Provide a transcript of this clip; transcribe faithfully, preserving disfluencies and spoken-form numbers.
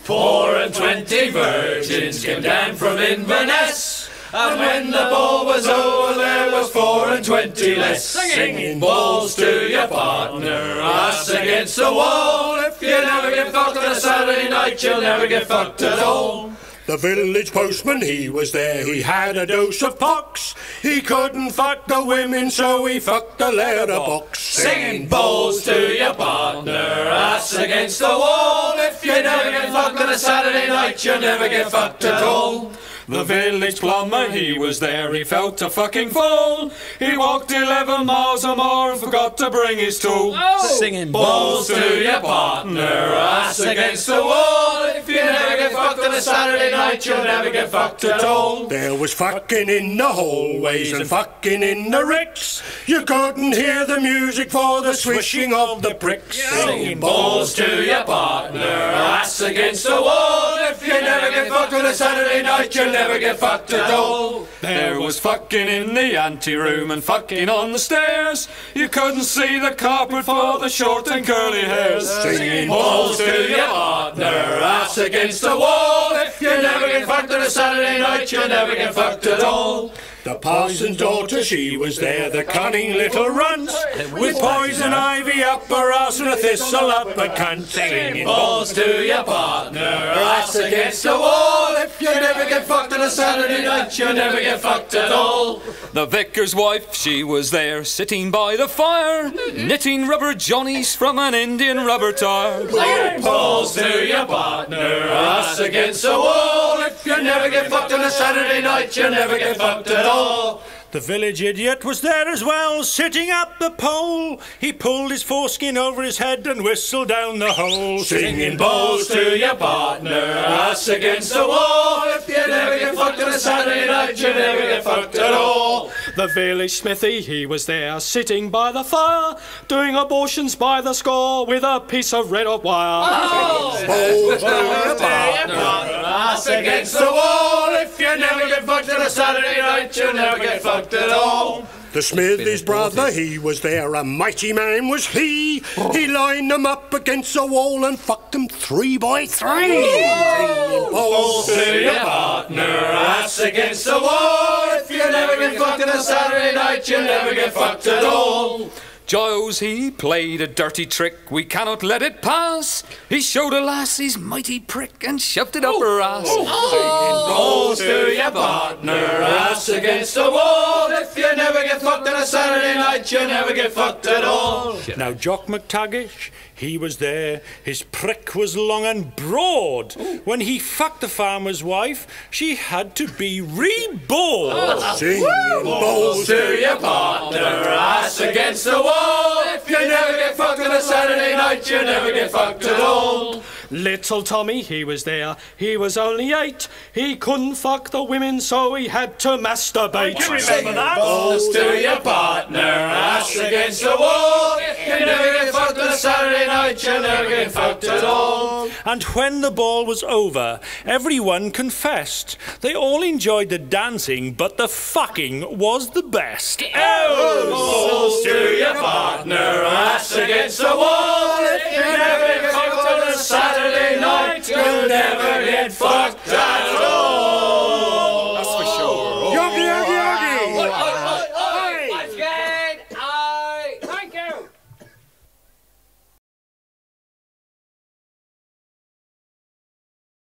Four and twenty virgins came down from Inverness, and when the ball was over there was four and twenty less. Singing balls to your partner, ass against the wall. If you never get fucked on a Saturday night, you'll never get fucked at all. The village postman, he was there, he had a dose of pox. He couldn't fuck the women, so he fucked the letterbox. Singing balls to your partner, ass against the wall. If you never get fucked on a Saturday night, you'll never get fucked at all. The village plumber, he was there, he felt a fucking fall. He walked eleven miles or more and forgot to bring his tool. Oh. Singing balls to your partner, ass against the wall. If you never get fucked on a Saturday night, you'll never get fucked at all. There was fucking in the hallways and fucking in the ricks. You couldn't hear the music for the swishing of the pricks. Singing balls to your partner, ass against the wall. If you never get fucked on a Saturday night, you'll never get fucked at all. There was fucking in the anteroom and fucking on the stairs. You couldn't see the carpet for the short and curly hairs. Singing balls to your partner, ass against the wall. If you never get fucked on a Saturday night, you'll never get fucked at all. The parson's daughter, she was there, the cunning little runt, with poison ivy up her ass and a thistle up her cunt. Singing balls to your partner, ass against the wall. If you never get fucked on a Saturday night, you'll never get fucked at all. The vicar's wife, she was there, sitting by the fire, knitting rubber johnnies from an Indian rubber tire. Singing balls to your partner, ass against the wall. If you never get fucked on a Saturday night, you'll never get fucked at all. The village idiot was there as well, sitting up the pole. He pulled his foreskin over his head and whistled down the hole. Singing balls to your partner, ass against the wall. If you never get fucked on a Saturday night, you never get fucked at all. The village smithy, he was there, sitting by the fire, doing abortions by the score with a piece of red hot wire. Oh, balls to your partner, ass against the wall. If you never get fucked on a Saturday night, you never get fucked at all. The smithy's brother, he was there, a mighty man was he. He lined them up against the wall and fucked them three by three. Balls to your partner, ass against the wall. If you never get fucked on a Saturday night, you never get fucked at all. Giles, he played a dirty trick, we cannot let it pass. He showed a lass his mighty prick and shoved it up her ass. Balls to your partner, ass against the wall. If you never get fucked on a Saturday night, you never get fucked at all. Now Jock McTavish, he was there, his prick was long and broad. When he fucked the farmer's wife, she had to be reborn. Singing balls to your partner, ass against the wall. If you never get fucked on a Saturday night, you never get fucked at all. Little Tommy, he was there, he was only eight. He couldn't fuck the women, so he had to masturbate. You remember that? Balls to your partner, ass against the wall. If you never get fucked on a Saturday night, you never get fucked at all. And when the ball was over, everyone confessed. They all enjoyed the dancing, but the fucking was the best. Oh, balls to your partner, ass against the wall. If you never get fucked on a Saturday night, you'll never get fucked